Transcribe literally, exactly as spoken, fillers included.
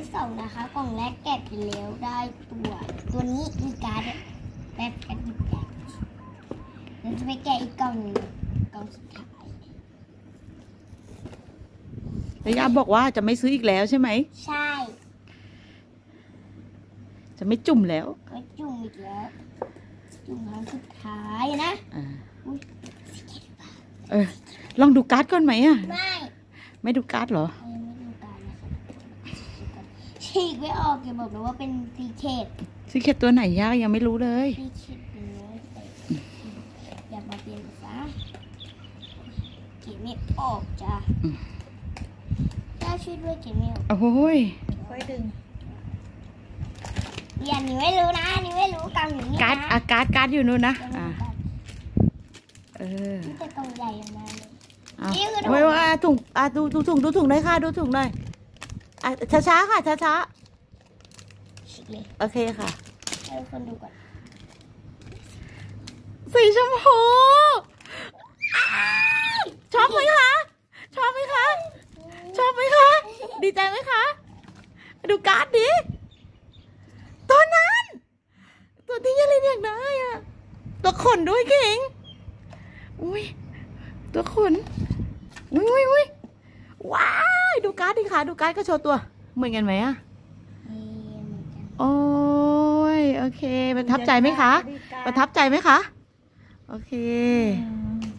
สองนะคะกล่องแรกแกะไปแล้วได้ตัวตัวนี้คือการ์ดแบบกันดิบแดงเราจะไปแกะอีกกล่องหนึ่งกล่องสุดท้ายแล้วย่าบอกว่าจะไม่ซื้ออีกแล้วใช่ไหมใช่จะไม่จุ่มแล้วไม่จุ่มอีกแล้วจุ่มครั้งสุดท้ายนะอ่าเออลองดูการ์ดก่อนไหมอ่ะไม่ไม่ดูการ์ดเหรอฉีกไม่ออกอย่าบอกเลยว่าเป็นซีเคทซีเคทตัวไหนยากยังไม่รู้เลยซีเคทเนื้ออย่ามาเปลี่ยนซะเก็บไม่ออกจ้ะจ้าช่วยด้วยเก็บไม่ออกโอ้ยค่อยดึงอย่างนี้ไม่รู้นะนี่ไม่รู้กำอย่างนี้นะการ์ดอาการ์ดการ์ดอยู่นู่นนะอ่าเออนี่จะกล่องใหญ่มาเลยนี่คือถุงว่าถุงอ่ะดูดูถุงดูถุงหน่อยค่ะดูถุงหน่อยอ่ะช้าช้าค่ะช้าช้าโอเคค่ะให้คนดูก่อนสีชมพูชอบไหมคะชอบไหมคะชอบไหมคะดีใจไหมคะดูการ์ดดิตัวนั้นตัวที่ยาลินอยากได้อะตัวขนด้วยเก่งอุ้ยตัวขนอุ้ยอุ้ยอุ้ยว้าวดูการ์ดดิค่ะดูการ์ดก็โชว์ตัวเหมือนกันไหมอะโอ้ยโอเคประทับใจไหมคะประทับใจไหมคะโอเค